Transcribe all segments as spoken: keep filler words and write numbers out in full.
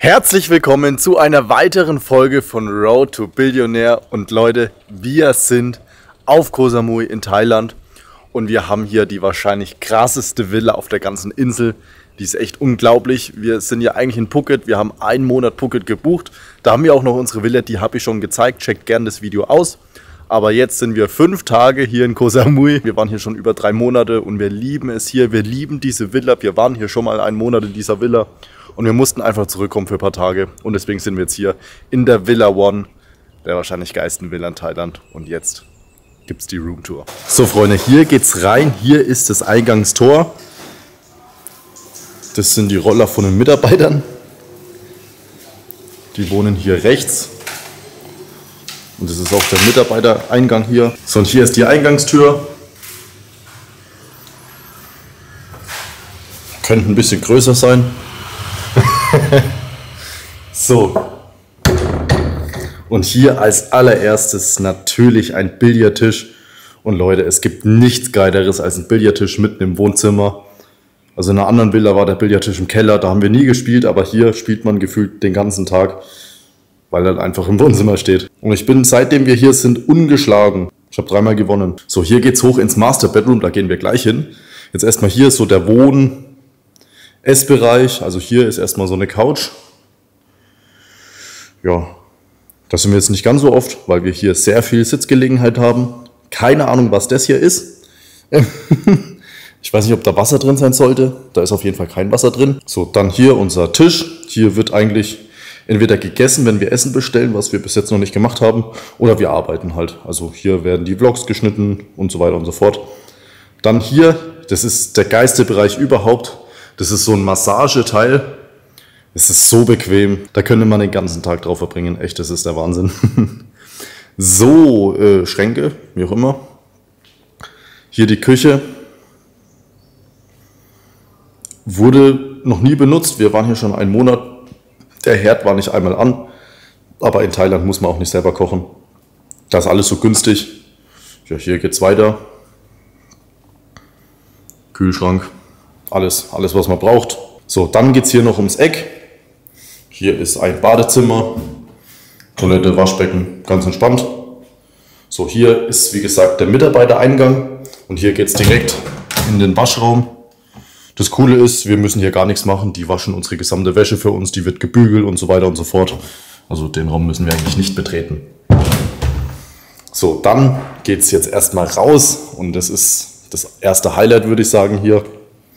Herzlich willkommen zu einer weiteren Folge von Road to Billionaire. Und Leute, wir sind auf Koh Samui in Thailand und wir haben hier die wahrscheinlich krasseste Villa auf der ganzen Insel. Die ist echt unglaublich. Wir sind ja eigentlich in Phuket, wir haben einen Monat Phuket gebucht. Da haben wir auch noch unsere Villa, die habe ich schon gezeigt. Checkt gerne das Video aus. Aber jetzt sind wir fünf Tage hier in Koh Samui. Wir waren hier schon über drei Monate und wir lieben es hier. Wir lieben diese Villa. Wir waren hier schon mal einen Monat in dieser Villa. Und wir mussten einfach zurückkommen für ein paar Tage. Und deswegen sind wir jetzt hier in der Villa One, der wahrscheinlich geilsten Villa in Thailand. Und jetzt gibt es die Roomtour. So Freunde, hier geht's rein. Hier ist das Eingangstor. Das sind die Roller von den Mitarbeitern. Die wohnen hier rechts. Und das ist auch der Mitarbeitereingang hier. So, und hier ist die Eingangstür. Könnte ein bisschen größer sein. So. Und hier als allererstes natürlich ein Billardtisch. Und Leute, es gibt nichts Geileres als ein Billardtisch mitten im Wohnzimmer. Also in einer anderen Villa war der Billardtisch im Keller, da haben wir nie gespielt, aber hier spielt man gefühlt den ganzen Tag, weil er einfach im Wohnzimmer steht. Und ich bin, seitdem wir hier sind, ungeschlagen. Ich habe dreimal gewonnen. So, hier geht's hoch ins Master Bedroom, da gehen wir gleich hin. Jetzt erstmal hier ist so der Wohn-Essbereich, also hier ist erstmal so eine Couch. Ja, das sind wir jetzt nicht ganz so oft, weil wir hier sehr viel Sitzgelegenheit haben. Keine Ahnung, was das hier ist. Ich weiß nicht, ob da Wasser drin sein sollte. Da ist auf jeden Fall kein Wasser drin. So, dann hier unser Tisch. Hier wird eigentlich entweder gegessen, wenn wir Essen bestellen, was wir bis jetzt noch nicht gemacht haben, oder wir arbeiten halt. Also hier werden die Vlogs geschnitten und so weiter und so fort. Dann hier, das ist der geilste Bereich überhaupt. Das ist so ein Massageteil. Es ist so bequem. Da könnte man den ganzen Tag drauf verbringen. Echt, das ist der Wahnsinn. So, äh, Schränke, wie auch immer. Hier die Küche. Wurde noch nie benutzt. Wir waren hier schon einen Monat. Der Herd war nicht einmal an. Aber in Thailand muss man auch nicht selber kochen. Da ist alles so günstig. Ja, hier geht's weiter. Kühlschrank. Alles, alles, was man braucht. So, dann geht's hier noch ums Eck. Hier ist ein Badezimmer. Toilette, Waschbecken, ganz entspannt. So, hier ist, wie gesagt, der Mitarbeitereingang. Und hier geht's direkt in den Waschraum. Das Coole ist, wir müssen hier gar nichts machen. Die waschen unsere gesamte Wäsche für uns, die wird gebügelt und so weiter und so fort. Also den Raum müssen wir eigentlich nicht betreten. So, dann geht es jetzt erstmal raus und das ist das erste Highlight, würde ich sagen, hier.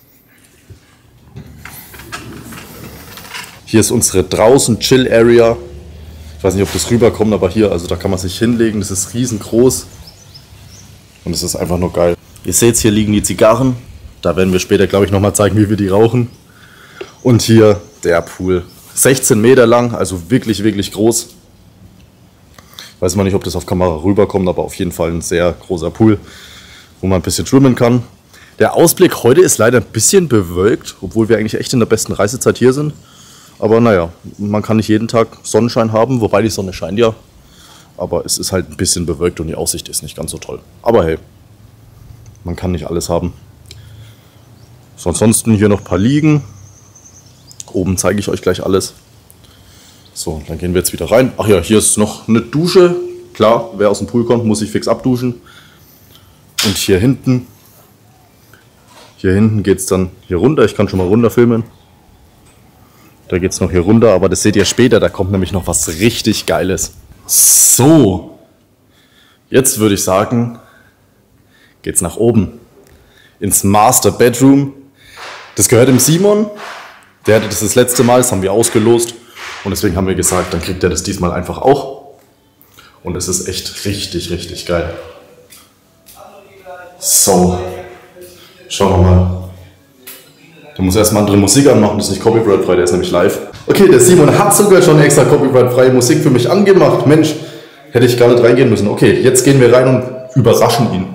Hier ist unsere draußen Chill Area. Ich weiß nicht, ob das rüberkommt, aber hier, also da kann man sich hinlegen. Das ist riesengroß und es ist einfach nur geil. Ihr seht, hier liegen die Zigarren. Da werden wir später, glaube ich, nochmal zeigen, wie wir die rauchen. Und hier der Pool. sechzehn Meter lang, also wirklich, wirklich groß. Ich weiß mal nicht, ob das auf Kamera rüberkommt, aber auf jeden Fall ein sehr großer Pool, wo man ein bisschen schwimmen kann. Der Ausblick heute ist leider ein bisschen bewölkt, obwohl wir eigentlich echt in der besten Reisezeit hier sind. Aber naja, man kann nicht jeden Tag Sonnenschein haben, wobei die Sonne scheint ja. Aber es ist halt ein bisschen bewölkt und die Aussicht ist nicht ganz so toll. Aber hey, man kann nicht alles haben. So, ansonsten hier noch ein paar Liegen. Oben zeige ich euch gleich alles. So, dann gehen wir jetzt wieder rein. Ach ja, hier ist noch eine Dusche. Klar, wer aus dem Pool kommt, muss sich fix abduschen. Und hier hinten, hier hinten geht es dann hier runter. Ich kann schon mal runter filmen. Da geht es noch hier runter, aber das seht ihr später. Da kommt nämlich noch was richtig Geiles. So, jetzt würde ich sagen, geht's nach oben. Ins Master Bedroom. Das gehört dem Simon. Der hatte das das letzte Mal, das haben wir ausgelost. Und deswegen haben wir gesagt, dann kriegt er das diesmal einfach auch. Und es ist echt richtig, richtig geil. So. Schauen wir mal. Der muss erstmal andere Musik anmachen, das ist nicht copyright-frei, der ist nämlich live. Okay, der Simon hat sogar schon extra copyright-freie Musik für mich angemacht. Mensch, hätte ich gar nicht reingehen müssen. Okay, jetzt gehen wir rein und überraschen ihn.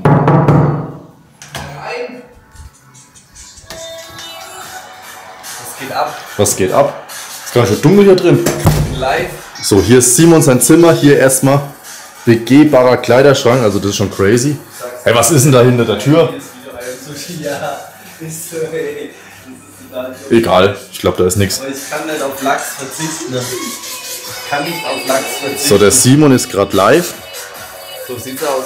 Was geht ab? Was geht ab? Ist gar nicht so dunkel hier drin. Live. So, hier ist Simon sein Zimmer. Hier erstmal begehbarer Kleiderschrank, also das ist schon crazy. Hey, was ist denn da hinter der Tür? Ja, ist so, ey. Egal, ich glaube, da ist nichts. Aber ich kann nicht auf Lachs verzichten. Ich kann nicht auf Lachs verzichten. So, der Simon ist gerade live. So sieht's aus.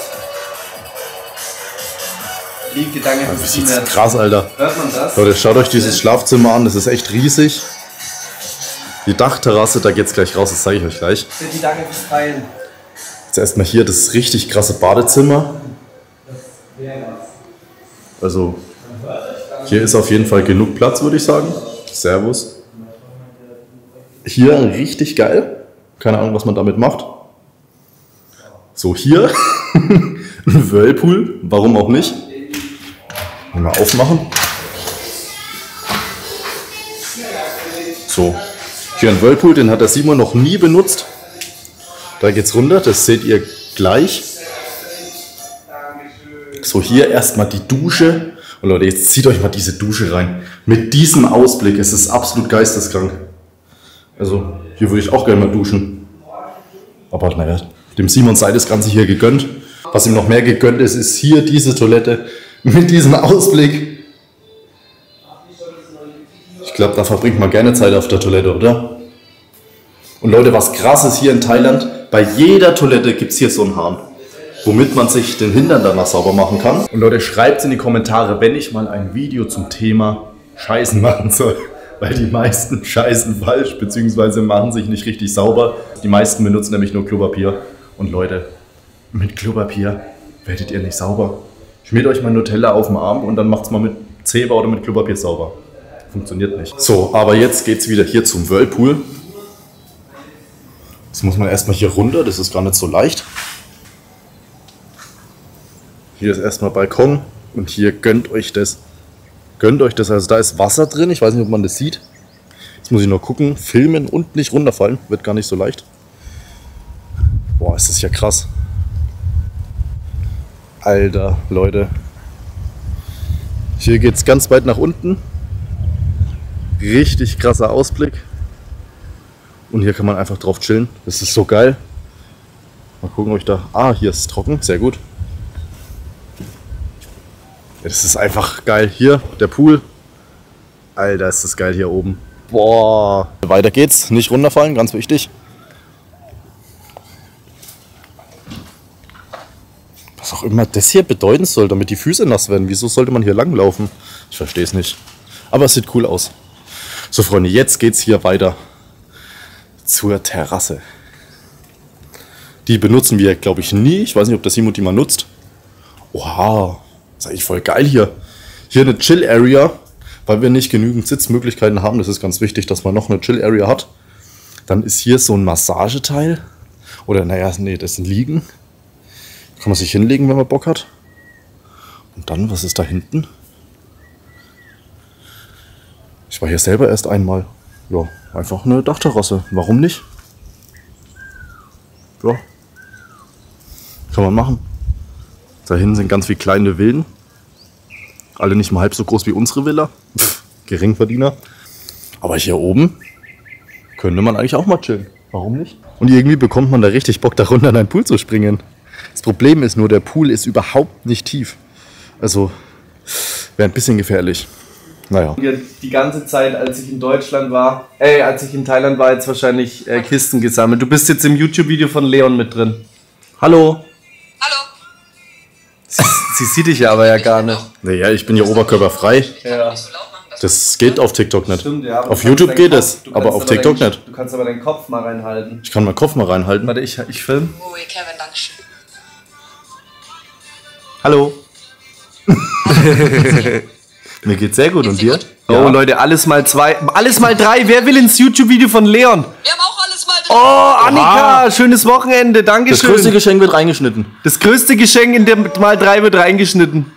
Linke Danke Das fürs ist Team. krass, Alter. Hört man das? Leute, schaut euch dieses Schlafzimmer an, das ist echt riesig. Die Dachterrasse, da geht's gleich raus, das zeige ich euch gleich. Die Danke fürs Teilen. Jetzt erstmal hier das richtig krasse Badezimmer. Also, hier ist auf jeden Fall genug Platz, würde ich sagen. Servus. Hier richtig geil. Keine Ahnung, was man damit macht. So, hier ein Whirlpool. Warum auch nicht? Mal aufmachen. So, hier ein Whirlpool, den hat der Simon noch nie benutzt. Da geht's runter, das seht ihr gleich. So, hier erstmal die Dusche. Und Leute, jetzt zieht euch mal diese Dusche rein. Mit diesem Ausblick, es ist absolut geisteskrank. Also, hier würde ich auch gerne mal duschen. Aber naja, dem Simon sei das Ganze hier gegönnt. Was ihm noch mehr gegönnt ist, ist hier diese Toilette mit diesem Ausblick. Ich glaube, da verbringt man gerne Zeit auf der Toilette, oder? Und Leute, was krass ist hier in Thailand, bei jeder Toilette gibt es hier so einen Hahn, womit man sich den Hintern danach sauber machen kann. Und Leute, schreibt in die Kommentare, wenn ich mal ein Video zum Thema Scheißen machen soll. Weil die meisten scheißen falsch, beziehungsweise machen sich nicht richtig sauber. Die meisten benutzen nämlich nur Klopapier. Und Leute, mit Klopapier werdet ihr nicht sauber. Schmiert euch mal Nutella auf den Arm und dann macht's mal mit Zebra oder mit Klopapier sauber. Funktioniert nicht. So, aber jetzt geht's wieder hier zum Whirlpool. Jetzt muss man erstmal hier runter, das ist gar nicht so leicht. Hier ist erstmal Balkon und hier gönnt euch das. Gönnt euch das, also da ist Wasser drin, ich weiß nicht, ob man das sieht. Jetzt muss ich noch gucken, filmen und nicht runterfallen, wird gar nicht so leicht. Boah, ist das ja krass. Alter, Leute. Hier geht's ganz weit nach unten. Richtig krasser Ausblick. Und hier kann man einfach drauf chillen. Das ist so geil. Mal gucken, ob ich da... Ah, hier ist es trocken. Sehr gut. Ja, das ist einfach geil. Hier, der Pool. Alter, ist das geil hier oben. Boah. Weiter geht's. Nicht runterfallen, ganz wichtig. Was auch immer das hier bedeuten soll, damit die Füße nass werden. Wieso sollte man hier langlaufen? Ich verstehe es nicht. Aber es sieht cool aus. So Freunde, jetzt geht's hier weiter zur Terrasse. Die benutzen wir, glaube ich, nie. Ich weiß nicht, ob der Simon die mal nutzt. Oha, das ist eigentlich voll geil hier. Hier eine Chill-Area, weil wir nicht genügend Sitzmöglichkeiten haben. Das ist ganz wichtig, dass man noch eine Chill-Area hat. Dann ist hier so ein Massageteil. Oder naja, nee, das ist ein Liegen. Kann man sich hinlegen, wenn man Bock hat. Und dann, was ist da hinten? Ich war hier selber erst einmal. Ja, einfach eine Dachterrasse. Warum nicht? Ja. Kann man machen. Da hinten sind ganz viele kleine Villen. Alle nicht mal halb so groß wie unsere Villa. Pff, Geringverdiener. Aber hier oben könnte man eigentlich auch mal chillen. Warum nicht? Und irgendwie bekommt man da richtig Bock, da runter in einen Pool zu springen. Das Problem ist nur, der Pool ist überhaupt nicht tief. Also wäre ein bisschen gefährlich. Naja. Die ganze Zeit, als ich in Deutschland war, ey, als ich in Thailand war, jetzt wahrscheinlich äh, Kisten gesammelt. Du bist jetzt im YouTube-Video von Leon mit drin. Hallo. Hallo. Sie, sie sieht dich ja aber ja gar nicht. Naja, ich bin ja oberkörperfrei. Ja. Das geht auf TikTok nicht. Stimmt, ja, auf YouTube geht Kopf, es, aber auf TikTok deinen, nicht. Du kannst aber deinen Kopf mal reinhalten. Ich kann meinen Kopf mal reinhalten. Warte, ich, ich film. Ui, Kevin, dankeschön. Hallo. Mir geht's sehr gut. Und dir? Ja. Oh Leute, alles mal zwei, alles mal drei. Wer will ins YouTube-Video von Leon? Wir haben auch alles mal drin. Oh, Annika, Oha. Schönes Wochenende, Das Dankeschön. größte Geschenk wird reingeschnitten. Das größte Geschenk in der mal drei wird reingeschnitten.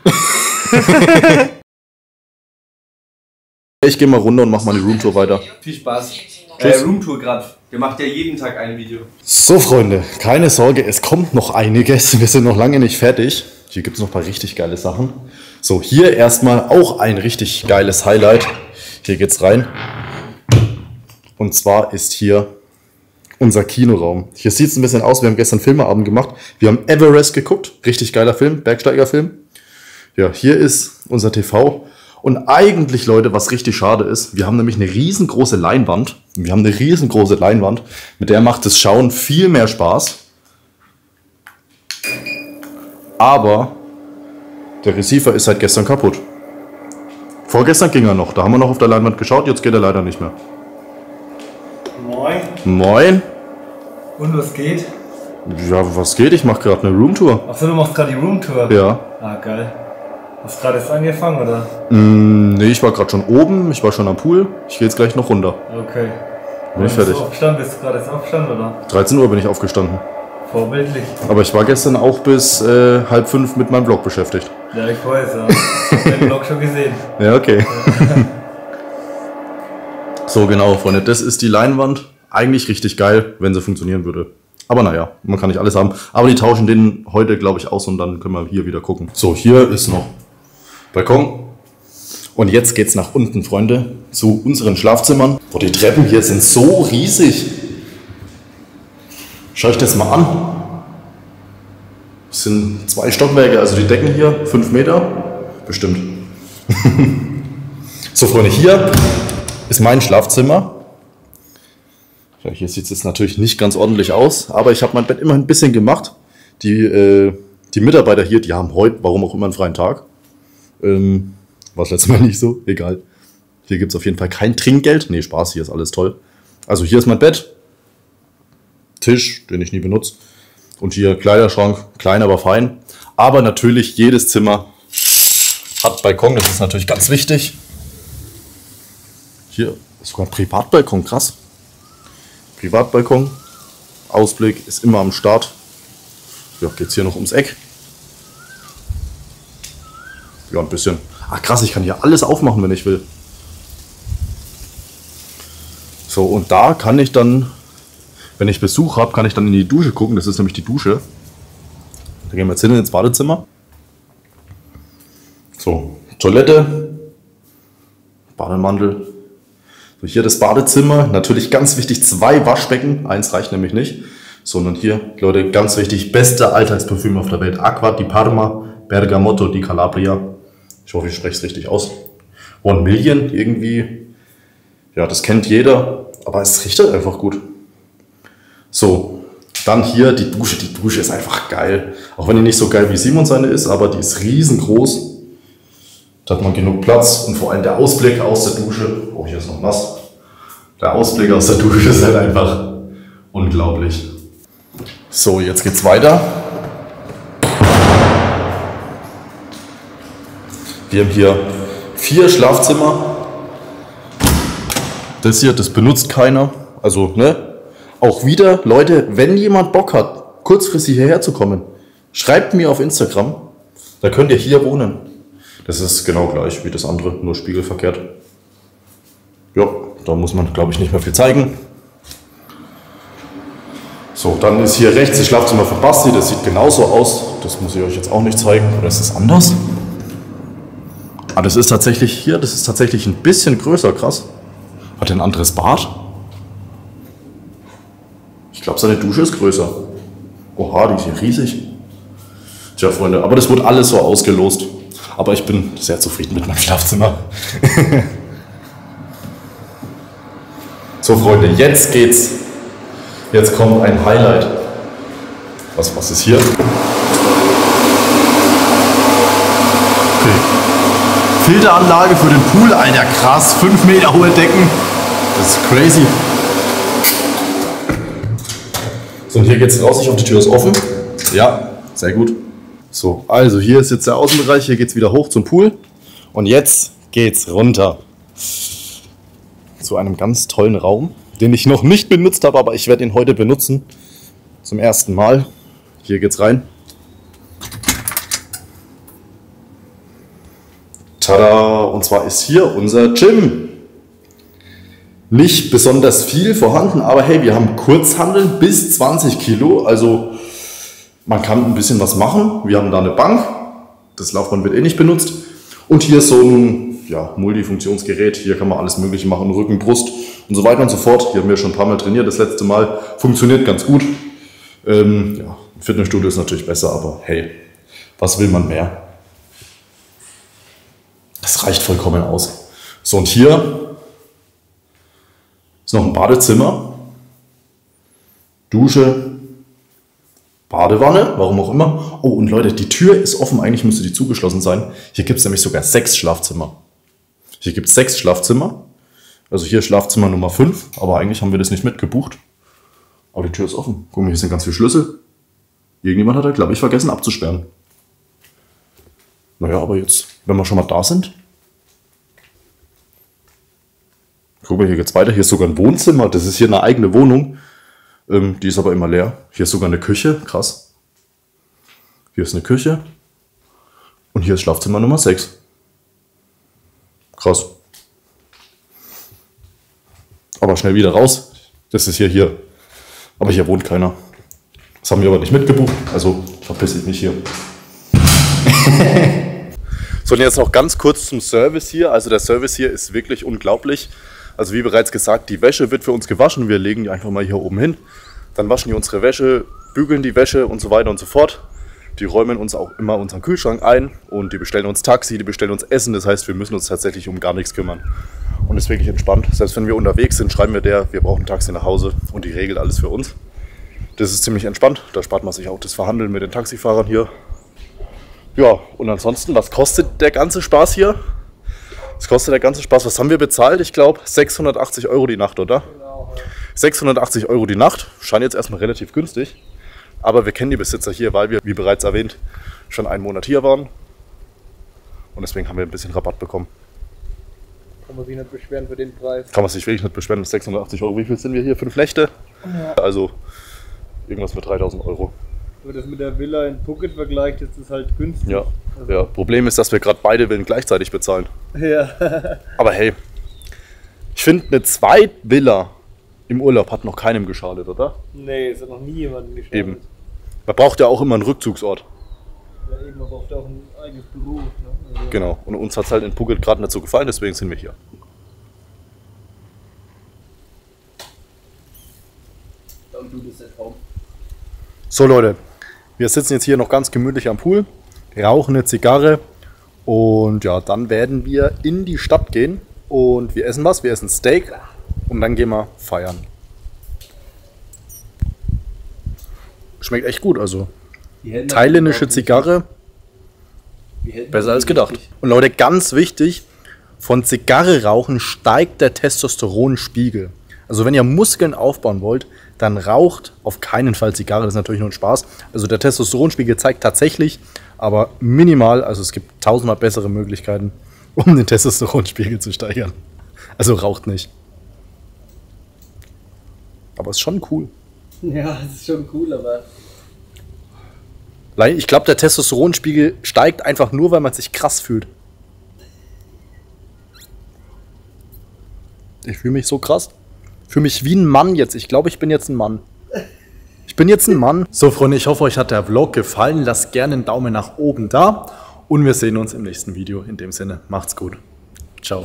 Ich gehe mal runter und mach mal die Roomtour weiter. Viel Spaß. Tschüss. Äh, Roomtour gerade. Wir machen ja jeden Tag ein Video. So Freunde, keine Sorge, es kommt noch einiges. Wir sind noch lange nicht fertig. Hier gibt es noch ein paar richtig geile Sachen. So, hier erstmal auch ein richtig geiles Highlight. Hier geht's rein. Und zwar ist hier unser Kinoraum. Hier sieht es ein bisschen aus, wir haben gestern Filmeabend gemacht. Wir haben Everest geguckt, richtig geiler Film, Bergsteigerfilm. Ja, hier ist unser T V. Und eigentlich, Leute, was richtig schade ist, wir haben nämlich eine riesengroße Leinwand. Wir haben eine riesengroße Leinwand, mit der macht das Schauen viel mehr Spaß. Aber der Receiver ist seit gestern kaputt. Vorgestern ging er noch, da haben wir noch auf der Leinwand geschaut, jetzt geht er leider nicht mehr. Moin. Moin. Und was geht? Ja, was geht? Ich mache gerade eine Roomtour. Achso, du machst gerade die Roomtour? Ja. Ah, geil. Hast du gerade jetzt angefangen, oder? Mm, nee, ich war gerade schon oben, ich war schon am Pool. Ich gehe jetzt gleich noch runter. Okay. Bin ich Bist fertig. du aufgestanden? Bist du gerade jetzt aufgestanden, oder? dreizehn Uhr bin ich aufgestanden. Vorbildlich. Aber ich war gestern auch bis äh, halb fünf mit meinem Vlog beschäftigt. Ja, ich weiß, ja. Ich hab den Vlog schon gesehen. Ja, okay. So, genau, Freunde, das ist die Leinwand. Eigentlich richtig geil, wenn sie funktionieren würde. Aber naja, man kann nicht alles haben. Aber die tauschen den heute, glaube ich, aus und dann können wir hier wieder gucken. So, hier ist noch Balkon. Und jetzt geht's nach unten, Freunde, zu unseren Schlafzimmern. Boah, die Treppen hier sind so riesig. Schau euch das mal an. Das sind zwei Stockwerke, also die Decken hier, fünf Meter. Bestimmt. So, Freunde, hier ist mein Schlafzimmer. Ja, hier sieht es jetzt natürlich nicht ganz ordentlich aus, aber ich habe mein Bett immer ein bisschen gemacht. Die, äh, die Mitarbeiter hier, die haben heute, warum auch immer, einen freien Tag. Ähm, war das letzte Mal nicht so, egal. Hier gibt es auf jeden Fall kein Trinkgeld. Nee, Spaß, hier ist alles toll. Also hier ist mein Bett. Tisch, den ich nie benutze. Und hier Kleiderschrank, klein, aber fein. Aber natürlich, jedes Zimmer hat Balkon, das ist natürlich ganz wichtig. Hier ist sogar ein Privatbalkon, krass. Privatbalkon, Ausblick ist immer am Start. Ja, geht's hier noch ums Eck. Ja, ein bisschen. Ach krass, ich kann hier alles aufmachen, wenn ich will. So, und da kann ich dann, wenn ich Besuch habe, kann ich dann in die Dusche gucken. Das ist nämlich die Dusche. Da gehen wir jetzt hin ins Badezimmer. So, Toilette, Bademantel. So, hier das Badezimmer. Natürlich ganz wichtig, zwei Waschbecken. Eins reicht nämlich nicht. Sondern hier, Leute, ganz wichtig, beste Alltagsparfüm auf der Welt. Acqua di Parma, Bergamotto di Calabria. Ich hoffe, ich spreche es richtig aus. One Million irgendwie. Ja, das kennt jeder. Aber es riecht halt einfach gut. So, dann hier die Dusche. Die Dusche ist einfach geil. Auch wenn die nicht so geil wie Simon seine ist, aber die ist riesengroß. Da hat man genug Platz und vor allem der Ausblick aus der Dusche. Oh, hier ist noch nass. Der Ausblick aus der Dusche ist halt einfach unglaublich. So, jetzt geht's weiter. Wir haben hier vier Schlafzimmer. Das hier, das benutzt keiner. Also, ne? Auch wieder, Leute, wenn jemand Bock hat, kurzfristig hierher zu kommen, schreibt mir auf Instagram. Da könnt ihr hier wohnen. Das ist genau gleich wie das andere, nur spiegelverkehrt. Ja, da muss man, glaube ich, nicht mehr viel zeigen. So, dann ist hier rechts das Schlafzimmer von Basti. Das sieht genauso aus. Das muss ich euch jetzt auch nicht zeigen. Oder ist das anders? Ah, das ist tatsächlich hier, das ist tatsächlich ein bisschen größer, krass. Hat er ein anderes Bad? Ich glaube, seine Dusche ist größer. Oha, die ist hier riesig. Tja, Freunde, aber das wurde alles so ausgelost. Aber ich bin sehr zufrieden mit meinem Schlafzimmer. So, Freunde, jetzt geht's. Jetzt kommt ein Highlight. Was, was ist hier? Okay. Filteranlage für den Pool. Alter, krass. fünf Meter hohe Decken. Das ist crazy. So, und hier geht's raus. Ich hoffe, die Tür ist offen. Ja, sehr gut. So, also hier ist jetzt der Außenbereich. Hier geht's wieder hoch zum Pool. Und jetzt geht's runter. Zu einem ganz tollen Raum, den ich noch nicht benutzt habe, aber ich werde ihn heute benutzen. Zum ersten Mal. Hier geht's rein. Tada! Und zwar ist hier unser Gym. Nicht besonders viel vorhanden, aber hey, wir haben Kurzhanteln bis zwanzig Kilo. Also man kann ein bisschen was machen. Wir haben da eine Bank. Das Laufband wird eh nicht benutzt. Und hier ist so ein ja, Multifunktionsgerät. Hier kann man alles Mögliche machen. Rücken, Brust und so weiter und so fort. Hier haben wir schon ein paar Mal trainiert. Das letzte Mal funktioniert ganz gut. Ähm, ja, Fitnessstudio ist natürlich besser, aber hey, was will man mehr? Das reicht vollkommen aus. So, und hier ist noch ein Badezimmer, Dusche, Badewanne, warum auch immer. Oh, und Leute, die Tür ist offen, eigentlich müsste die zugeschlossen sein. Hier gibt es nämlich sogar sechs Schlafzimmer. Hier gibt es sechs Schlafzimmer. Also hier Schlafzimmer Nummer fünf, aber eigentlich haben wir das nicht mitgebucht. Aber die Tür ist offen. Guck mal, hier sind ganz viele Schlüssel. Irgendjemand hat da, glaube ich, vergessen abzusperren. Naja, aber jetzt, wenn wir schon mal da sind. Guck mal, hier geht's weiter. Hier ist sogar ein Wohnzimmer. Das ist hier eine eigene Wohnung. Ähm, die ist aber immer leer. Hier ist sogar eine Küche. Krass. Hier ist eine Küche. Und hier ist Schlafzimmer Nummer sechs. Krass. Aber schnell wieder raus. Das ist hier hier. Aber hier wohnt keiner. Das haben wir aber nicht mitgebucht. Also verpiss ich mich hier. So, und jetzt noch ganz kurz zum Service hier. Also der Service hier ist wirklich unglaublich. Also wie bereits gesagt, die Wäsche wird für uns gewaschen. Wir legen die einfach mal hier oben hin. Dann waschen die unsere Wäsche, bügeln die Wäsche und so weiter und so fort. Die räumen uns auch immer unseren Kühlschrank ein und die bestellen uns Taxi, die bestellen uns Essen. Das heißt, wir müssen uns tatsächlich um gar nichts kümmern. Und ist wirklich entspannt. Selbst wenn wir unterwegs sind, schreiben wir der, wir brauchen ein Taxi nach Hause und die regelt alles für uns. Das ist ziemlich entspannt. Da spart man sich auch das Verhandeln mit den Taxifahrern hier. Ja, und ansonsten, was kostet der ganze Spaß hier? Was kostet der ganze Spaß? Was haben wir bezahlt? Ich glaube sechshundertachtzig Euro die Nacht, oder? Genau. sechshundertachtzig Euro die Nacht. Scheint jetzt erstmal relativ günstig. Aber wir kennen die Besitzer hier, weil wir, wie bereits erwähnt, schon einen Monat hier waren. Und deswegen haben wir ein bisschen Rabatt bekommen. Kann man sich nicht beschweren für den Preis. Kann man sich wirklich nicht beschweren. sechshundertachtzig Euro. Wie viel sind wir hier? Fünf Nächte? Ja. Also irgendwas mit dreitausend Euro. Wenn man das mit der Villa in Phuket vergleicht, ist es halt günstig. Ja. Also Ja. Problem ist, dass wir gerade beide Villen gleichzeitig bezahlen. Ja. Aber hey, ich finde, eine Zweitvilla im Urlaub hat noch keinem geschadet, oder? Nee, es hat noch nie jemandem geschadet. Eben. Man braucht ja auch immer einen Rückzugsort. Ja, eben, man braucht auch ein eigenes Büro. Ne? Also Genau. Und uns hat es halt in Phuket gerade nicht so gefallen, deswegen sind wir hier. Dann tut es jetzt auch. So Leute, wir sitzen jetzt hier noch ganz gemütlich am Pool, rauchen eine Zigarre und ja, dann werden wir in die Stadt gehen und wir essen was, wir essen Steak und dann gehen wir feiern. Schmeckt echt gut, also thailändische Zigarre, besser als gedacht. Und Leute, ganz wichtig, von Zigarre rauchen steigt der Testosteronspiegel. Also wenn ihr Muskeln aufbauen wollt, dann raucht auf keinen Fall Zigarre, das ist natürlich nur ein Spaß. Also der Testosteronspiegel zeigt tatsächlich, aber minimal, also es gibt tausendmal bessere Möglichkeiten, um den Testosteronspiegel zu steigern. Also raucht nicht. Aber ist schon cool. Ja, das ist schon cool, aber Ich glaube, der Testosteronspiegel steigt einfach nur, weil man sich krass fühlt. Ich fühle mich so krass. Ich fühle mich wie ein Mann jetzt. Ich glaube, ich bin jetzt ein Mann. Ich bin jetzt ein Mann. So, Freunde, ich hoffe, euch hat der Vlog gefallen. Lasst gerne einen Daumen nach oben da. Und wir sehen uns im nächsten Video. In dem Sinne, macht's gut.